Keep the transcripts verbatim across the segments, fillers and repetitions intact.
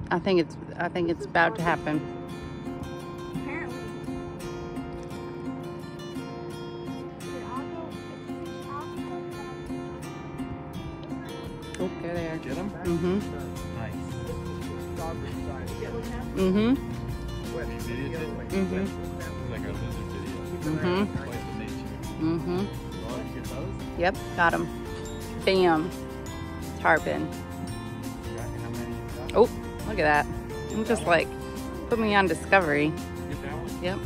I think it's I think it's about to happen. Apparently. Oh, there they are. Get them? Mm-hmm. Nice. Mm-hmm. You videoed it? Mm-hmm. It's like our lizard video. Mm-hmm. Quite the nature. Mm-hmm. Oh, you get those? Yep, got him. Bam. Tarpon. How many you got? Oh, look at that. I'm just like, put me on Discovery. You get that one? Yep.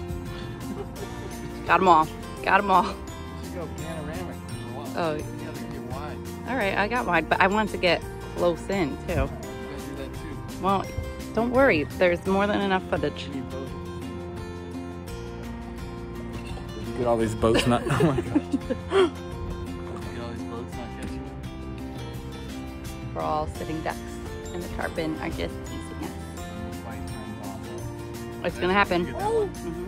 Got them all. Got them all. You should go panoramic. Oh. You gotta get wide. All right, I got wide, but I want to get close in too. You gotta do that too. Well, don't worry. There's more than enough footage. You need both. Get all these boats not. Oh my gosh. Get all these boats not catching them. We're all sitting ducks, and the tarpon are just teasing us. It's gonna happen. Oh. Mhm.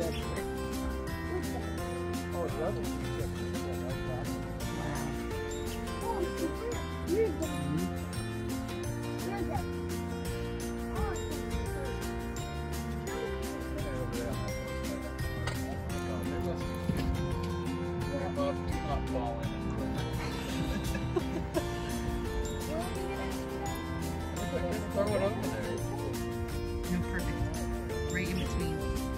Throw it over there. No, perfect. Right in between.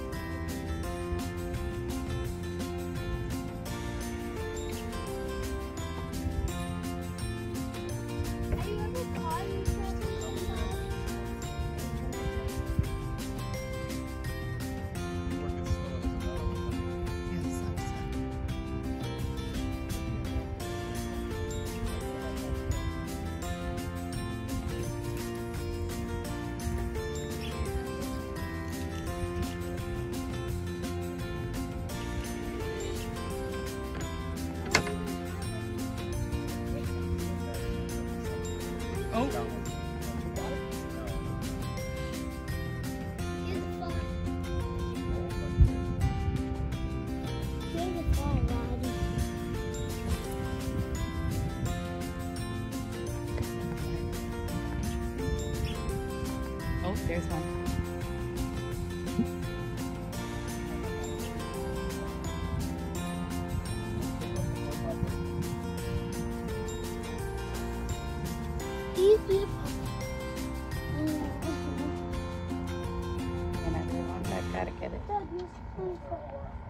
Oh. Oh, there's one. He's beautiful. And everyone, I've got to get it. Dad, he's beautiful.